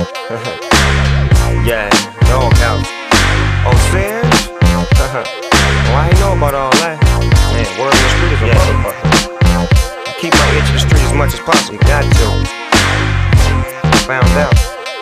Yeah, Doghouse. Oh, serious? Well, I ain't know about all that. Man, word in the street is a motherfucker. I keep my ear to the street as much as possible. Got to. Found out.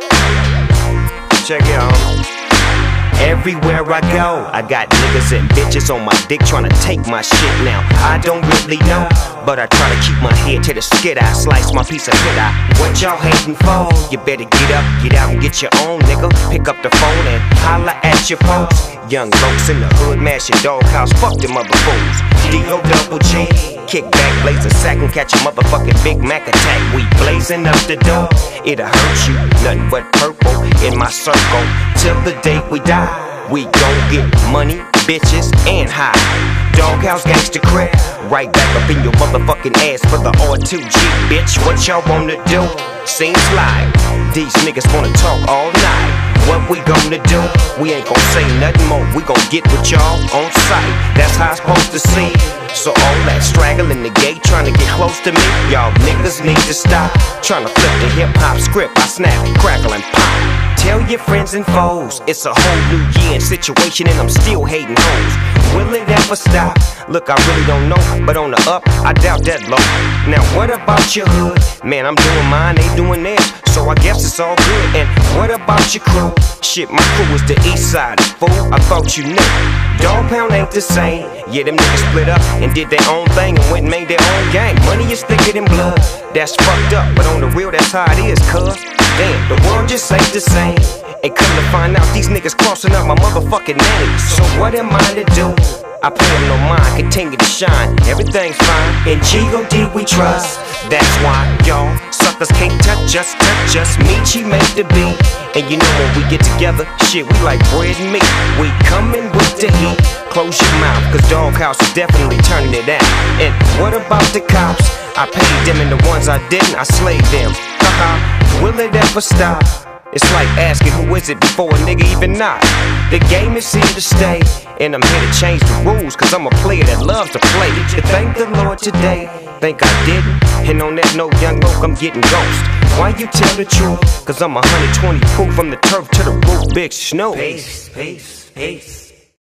Check it out, homie. Everywhere I go, I got niggas and bitches on my dick tryna take my shit now. I don't really know, but I try to keep my head to the skid. I slice my piece of hit out. What y'all hating for? You better get up, get out and get your own, nigga. Pick up the phone and holla at your folks. Young folks in the hood, mashing Doghouse, fuck them other fools. D.O. double G, kick back, blaze a sack and catch a motherfucking Big Mac attack. We blazing up the door, it'll hurt you, nothing but purple in my circle. Till the day we die, we gon' get money, bitches, and high. Doghouse gangsta crap, right back up in your motherfucking ass for the R2G, bitch. What y'all wanna do? Seems like these niggas wanna talk all night. What we gonna do? We ain't gon' say nothing more. We gon' get with y'all on sight. That's how I'm supposed to see. So all that straggling the gate trying to get close to me, y'all niggas need to stop trying to flip the hip-hop script. I snap, crackle, and pop. Tell your friends and foes, it's a whole new year and situation and I'm still hating hoes. Will it ever stop? Look, I really don't know, but on the up, I doubt that low. Now what about your hood? Man, I'm doing mine, they doing theirs, so I guess it's all good. And what about your crew? Shit, my crew is the east side, fool, I thought you knew. Dog Pound ain't the same. Yeah, them niggas split up and did their own thing and went and made their own gang. Money is thicker than blood, that's fucked up, but on the real, that's how it is, cuz. Damn, the world just ain't the same. And come to find out, these niggas crossing out my motherfucking name. So what am I to do? I pay them no mind, continue to shine, everything's fine. In G.O.D. we trust, that's why y'all suckers can't touch us, Meechie make the beat. And you know when we get together, shit, we like bread and meat. We coming with the heat, close your mouth, cause Doghouse is definitely turning it out. And what about the cops? I paid them and the ones I didn't, I slayed them. Haha, will it ever stop? It's like asking who is it before a nigga even knock. The game is here to stay, and I'm here to change the rules, cause I'm a player that loves to play. Did you thank the Lord today? Think I didn't? And on that note, young loc, I'm getting ghost. Why you tell the truth? Cause I'm 120 proof from the turf to the roof, Big Snoop. Peace, peace, peace.